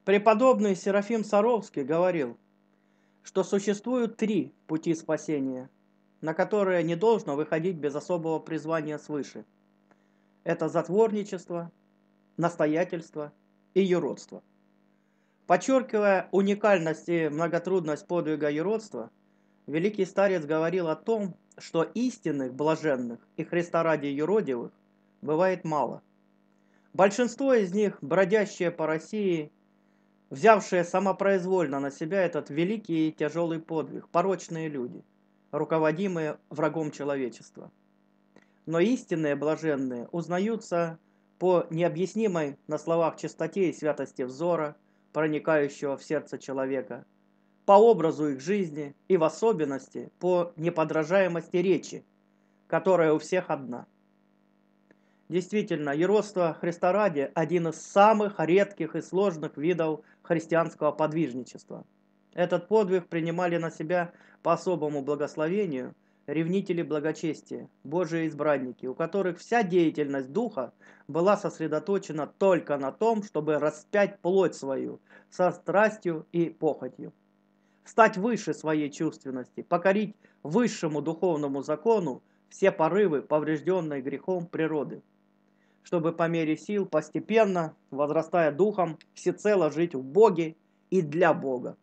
Преподобный Серафим Саровский говорил, что существуют три пути спасения, на которые не должно выходить без особого призвания свыше. Это затворничество, настоятельство и юродство. Подчеркивая уникальность и многотрудность подвига юродства, великий старец говорил о том, что истинных блаженных и Христа ради юродивых бывает мало. Большинство из них, бродящие по России, взявшие самопроизвольно на себя этот великий и тяжелый подвиг, порочные люди, руководимые врагом человечества. Но истинные блаженные узнаются по необъяснимой на словах чистоте и святости взора, проникающего в сердце человека, по образу их жизни и в особенности по неподражаемости речи, которая у всех одна. Действительно, юродство Христа ради – один из самых редких и сложных видов христианского подвижничества. Этот подвиг принимали на себя по особому благословению ревнители благочестия, Божии избранники, у которых вся деятельность духа была сосредоточена только на том, чтобы распять плоть свою со страстью и похотью, стать выше своей чувственности, покорить высшему духовному закону все порывы, поврежденной грехом природы, чтобы по мере сил постепенно, возрастая духом, всецело жить в Боге и для Бога.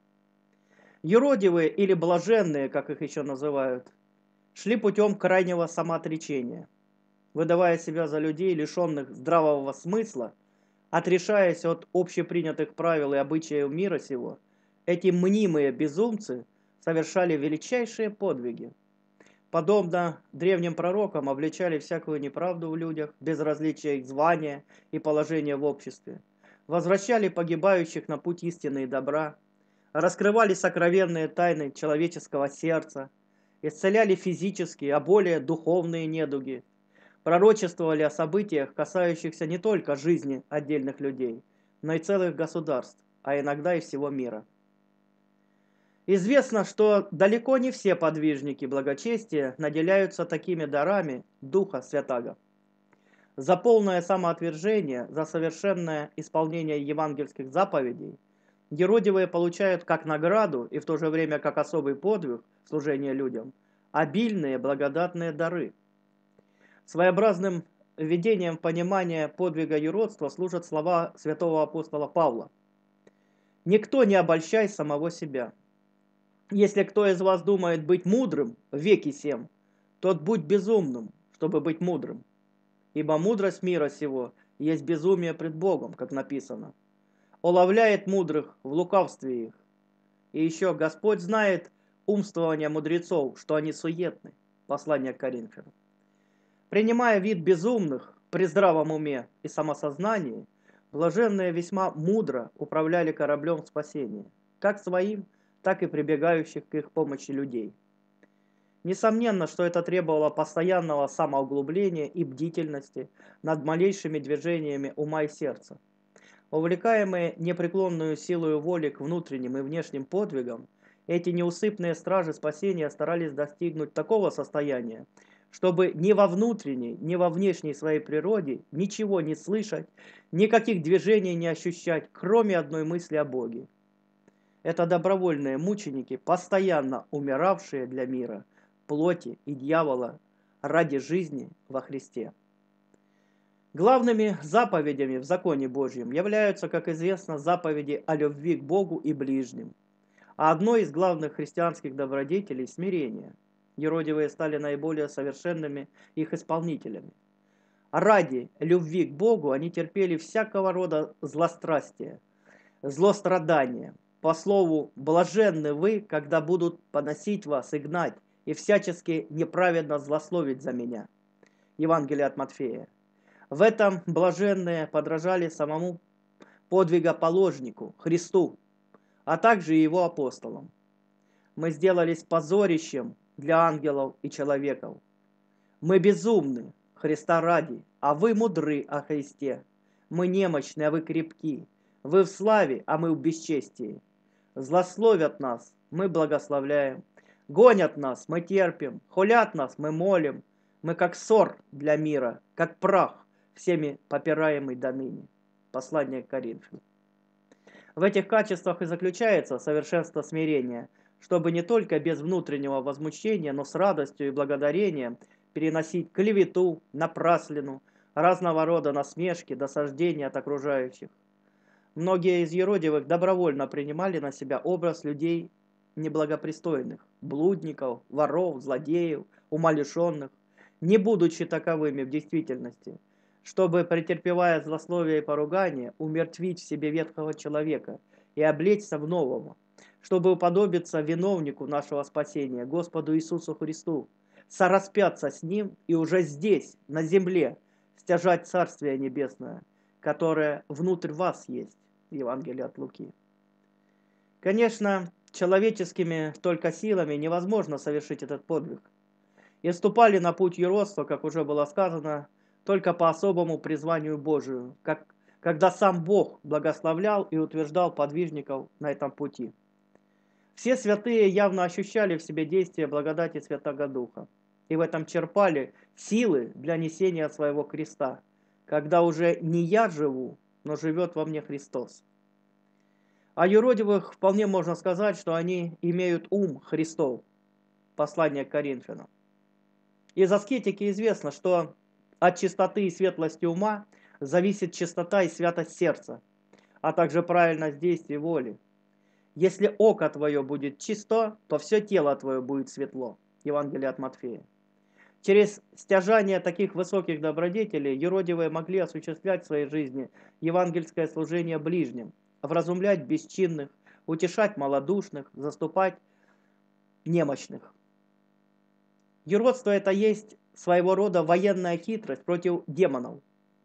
Юродивые или блаженные, как их еще называют, шли путем крайнего самоотречения, выдавая себя за людей, лишенных здравого смысла, отрешаясь от общепринятых правил и обычаев мира сего. Эти мнимые безумцы совершали величайшие подвиги. Подобно древним пророкам, обличали всякую неправду в людях, безразличие их звания и положения в обществе, возвращали погибающих на путь истины и добра, раскрывали сокровенные тайны человеческого сердца, исцеляли физические, а более духовные недуги, пророчествовали о событиях, касающихся не только жизни отдельных людей, но и целых государств, а иногда и всего мира. Известно, что далеко не все подвижники благочестия наделяются такими дарами Духа Святаго. За полное самоотвержение, за совершенное исполнение евангельских заповедей юродивые получают как награду и в то же время как особый подвиг служения людям обильные благодатные дары. Своеобразным введением понимания подвига юродства служат слова святого апостола Павла: «Никто не обольщай самого себя. Если кто из вас думает быть мудрым в веке сем, тот будь безумным, чтобы быть мудрым. Ибо мудрость мира сего есть безумие пред Богом, как написано. Уловляет мудрых в лукавстве их. И еще Господь знает умствование мудрецов, что они суетны». Послание к Коринфянам. Принимая вид безумных при здравом уме и самосознании, блаженные весьма мудро управляли кораблем спасения, как своим, так и прибегающих к их помощи людей. Несомненно, что это требовало постоянного самоуглубления и бдительности над малейшими движениями ума и сердца. Увлекаемые непреклонную силою воли к внутренним и внешним подвигам, эти неусыпные стражи спасения старались достигнуть такого состояния, чтобы ни во внутренней, ни во внешней своей природе ничего не слышать, никаких движений не ощущать, кроме одной мысли о Боге. Это добровольные мученики, постоянно умиравшие для мира, плоти и дьявола ради жизни во Христе. Главными заповедями в законе Божьем являются, как известно, заповеди о любви к Богу и ближним. А одной из главных христианских добродетелей – смирение. Юродивые стали наиболее совершенными их исполнителями. Ради любви к Богу они терпели всякого рода злострастие, злострадание. По слову «блаженны вы, когда будут поносить вас и гнать, и всячески неправедно злословить за меня». Евангелие от Матфея. В этом блаженные подражали самому подвигоположнику, Христу, а также и его апостолам. Мы сделались позорищем для ангелов и человеков. Мы безумны, Христа ради, а вы мудры о Христе. Мы немощны, а вы крепки. Вы в славе, а мы в бесчестии. Злословят нас, мы благословляем. Гонят нас, мы терпим. Хулят нас, мы молим. Мы как ссор для мира, как прах, всеми попираемый доныне. Послание к Коринфянам. В этих качествах и заключается совершенство смирения, чтобы не только без внутреннего возмущения, но с радостью и благодарением переносить клевету, напраслину, разного рода насмешки, досаждения от окружающих. Многие из юродивых добровольно принимали на себя образ людей неблагопристойных, блудников, воров, злодеев, умалишенных, не будучи таковыми в действительности, чтобы, претерпевая злословие и поругание, умертвить в себе ветхого человека и облечься в нового, чтобы уподобиться виновнику нашего спасения, Господу Иисусу Христу, сораспяться с Ним и уже здесь, на земле, стяжать Царствие Небесное, которое внутрь вас есть. Евангелие от Луки. Конечно, человеческими только силами невозможно совершить этот подвиг. И вступали на путь юродства, как уже было сказано, только по особому призванию Божию, когда сам Бог благословлял и утверждал подвижников на этом пути. Все святые явно ощущали в себе действие благодати Святого Духа, и в этом черпали силы для несения своего креста, когда уже не я живу, но живет во мне Христос. О юродивых вполне можно сказать, что они имеют ум Христов. Послание к Коринфянам. Из аскетики известно, что от чистоты и светлости ума зависит чистота и святость сердца, а также правильность действий воли. Если око твое будет чисто, то все тело твое будет светло. Евангелие от Матфея. Через стяжание таких высоких добродетелей юродивые могли осуществлять в своей жизни евангельское служение ближним, вразумлять бесчинных, утешать малодушных, заступать немощных. Юродство – это есть своего рода военная хитрость против демонов.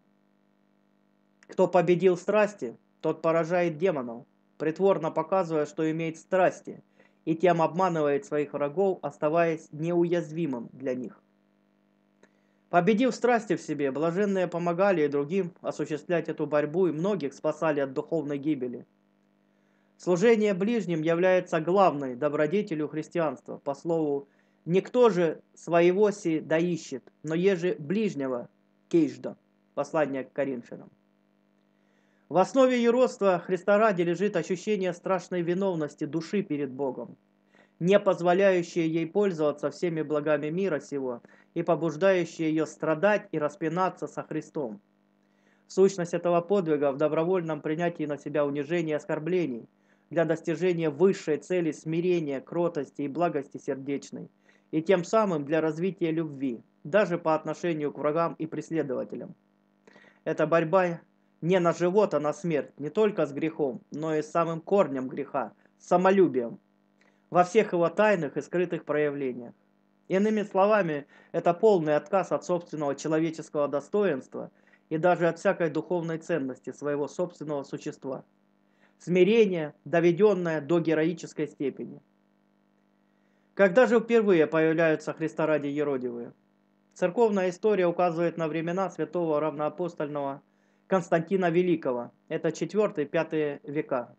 Кто победил страсти, тот поражает демонов, притворно показывая, что имеет страсти, и тем обманывает своих врагов, оставаясь неуязвимым для них. Победив страсти в себе, блаженные помогали и другим осуществлять эту борьбу, и многих спасали от духовной гибели. Служение ближним является главной добродетелью христианства, по слову «Никто же своего си да ищет, но еже ближнего кейжда». Послание к Коринфянам. В основе юродства Христа ради лежит ощущение страшной виновности души перед Богом, не позволяющее ей пользоваться всеми благами мира сего и побуждающее ее страдать и распинаться со Христом. Сущность этого подвига в добровольном принятии на себя унижений и оскорблений для достижения высшей цели смирения, кротости и благости сердечной, и тем самым для развития любви, даже по отношению к врагам и преследователям. Эта борьба не на живот, а на смерть, не только с грехом, но и с самым корнем греха, с самолюбием, во всех его тайных и скрытых проявлениях. Иными словами, это полный отказ от собственного человеческого достоинства и даже от всякой духовной ценности своего собственного существа. Смирение, доведенное до героической степени. Когда же впервые появляются Христа ради юродивые? Церковная история указывает на времена святого равноапостольного Константина Великого, это 4-5 века,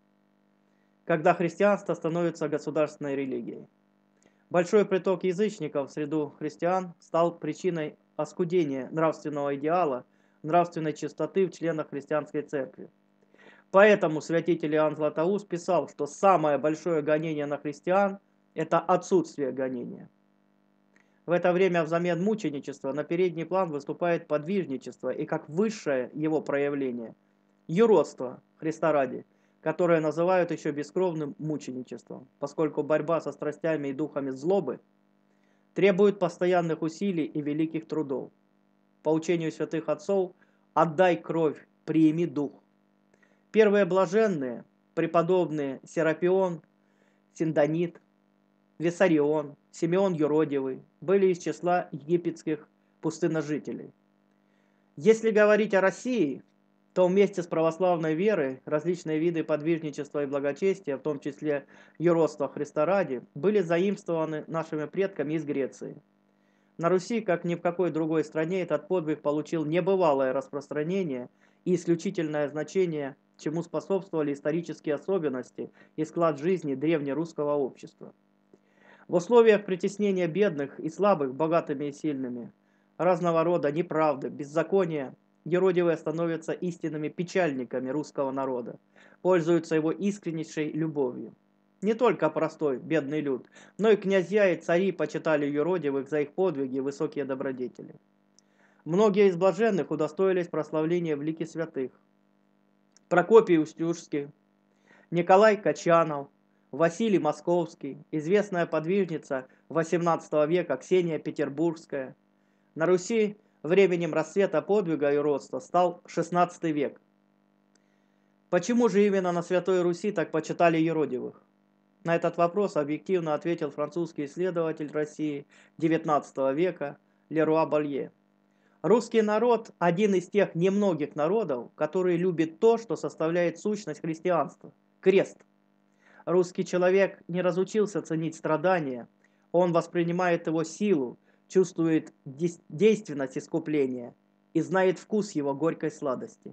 когда христианство становится государственной религией. Большой приток язычников в среду христиан стал причиной оскудения нравственного идеала, нравственной чистоты в членах христианской церкви. Поэтому святитель Иоанн Златоуст писал, что самое большое гонение на христиан – это отсутствие гонения. В это время взамен мученичества на передний план выступает подвижничество и как высшее его проявление – юродство Христа ради, которое называют еще бескровным мученичеством, поскольку борьба со страстями и духами злобы требует постоянных усилий и великих трудов. По учению святых отцов «отдай кровь, приими дух». Первые блаженные, преподобные Серапион, Синдонит, Виссарион, Симеон Юродивый были из числа египетских пустынножителей. Если говорить о России, то вместе с православной верой различные виды подвижничества и благочестия, в том числе юродства Христа ради, были заимствованы нашими предками из Греции. На Руси, как ни в какой другой стране, этот подвиг получил небывалое распространение и исключительное значение, чему способствовали исторические особенности и склад жизни древнерусского общества. В условиях притеснения бедных и слабых богатыми и сильными, разного рода неправды, беззакония, юродивые становятся истинными печальниками русского народа, пользуются его искреннейшей любовью. Не только простой, бедный люд, но и князья и цари почитали юродивых за их подвиги и высокие добродетели. Многие из блаженных удостоились прославления в лике святых. Прокопий Устюжский, Николай Качанов, Василий Московский, известная подвижница XVIII века Ксения Петербургская. На Руси временем расцвета подвига и родства стал XVI век. Почему же именно на Святой Руси так почитали юродивых? На этот вопрос объективно ответил французский исследователь России XIX века Леруа Балье. Русский народ – один из тех немногих народов, который любит то, что составляет сущность христианства – крест. Русский человек не разучился ценить страдания, он воспринимает его силу, чувствует действенность искупления и знает вкус его горькой сладости.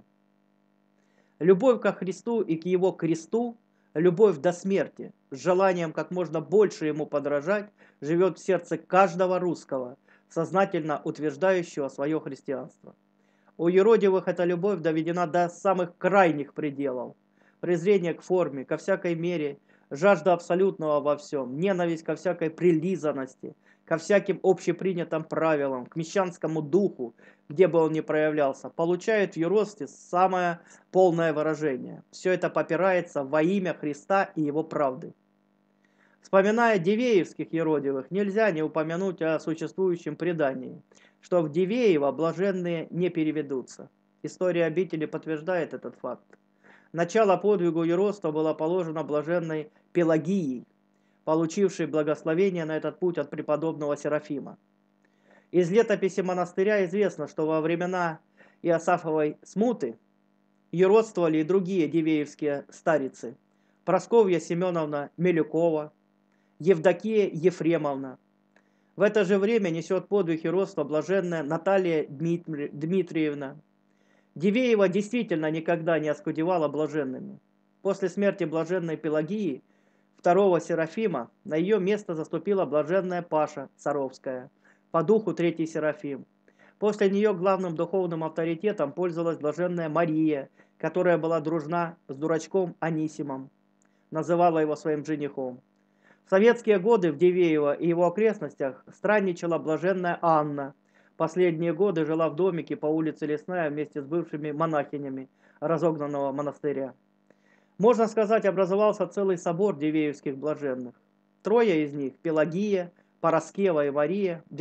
Любовь ко Христу и к его кресту, любовь до смерти, с желанием как можно больше ему подражать, живет в сердце каждого русского, сознательно утверждающего свое христианство. У юродивых эта любовь доведена до самых крайних пределов. Презрение к форме, ко всякой мере, жажда абсолютного во всем, ненависть ко всякой прилизанности, ко всяким общепринятым правилам, к мещанскому духу, где бы он ни проявлялся, получает в юродстве самое полное выражение. Все это попирается во имя Христа и его правды. Вспоминая дивеевских юродивых, нельзя не упомянуть о существующем предании, что в Дивеево блаженные не переведутся. История обители подтверждает этот факт. Начало подвигу юродства было положено блаженной Пелагией, получившей благословение на этот путь от преподобного Серафима. Из летописи монастыря известно, что во времена Иосафовой смуты юродствовали и другие дивеевские старицы: Прасковья Семеновна Милюкова, Евдокия Ефремовна. В это же время несет подвиг юродства блаженная Наталья Дмитриевна. Дивеева действительно никогда не оскудевала блаженными. После смерти блаженной Пелагии, второго Серафима, на ее место заступила блаженная Паша Царовская, по духу третий Серафим. После нее главным духовным авторитетом пользовалась блаженная Мария, которая была дружна с дурачком Анисимом, называла его своим женихом. В советские годы в Дивеево и его окрестностях странничала блаженная Анна. Последние годы жила в домике по улице Лесная вместе с бывшими монахинями разогнанного монастыря. Можно сказать, образовался целый собор дивеевских блаженных. Трое из них, Пелагия, Параскева и Мария, в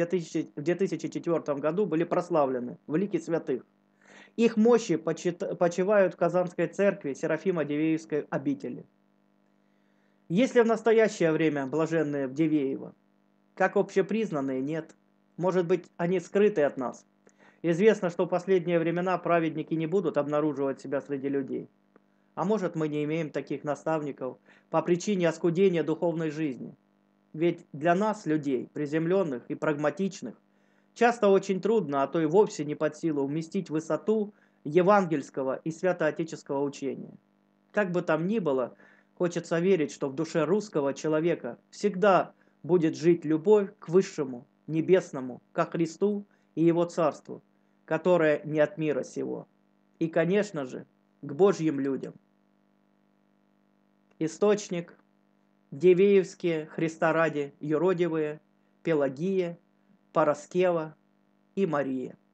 2004 году были прославлены в лике святых. Их мощи почивают в Казанской церкви Серафима Дивеевской обители. Есть ли в настоящее время блаженные в Дивеево? Как общепризнанные, нет. Может быть, они скрыты от нас. Известно, что в последние времена праведники не будут обнаруживать себя среди людей. А может, мы не имеем таких наставников по причине оскудения духовной жизни. Ведь для нас, людей, приземленных и прагматичных, часто очень трудно, а то и вовсе не под силу уместить высоту евангельского и святоотеческого учения. Как бы там ни было, хочется верить, что в душе русского человека всегда будет жить любовь к высшему, небесному, ко Христу и Его Царству, которое не от мира сего. И, конечно же, к Божьим людям. Источник: Дивеевские, Христа ради, юродивые, Пелагия, Параскева и Мария.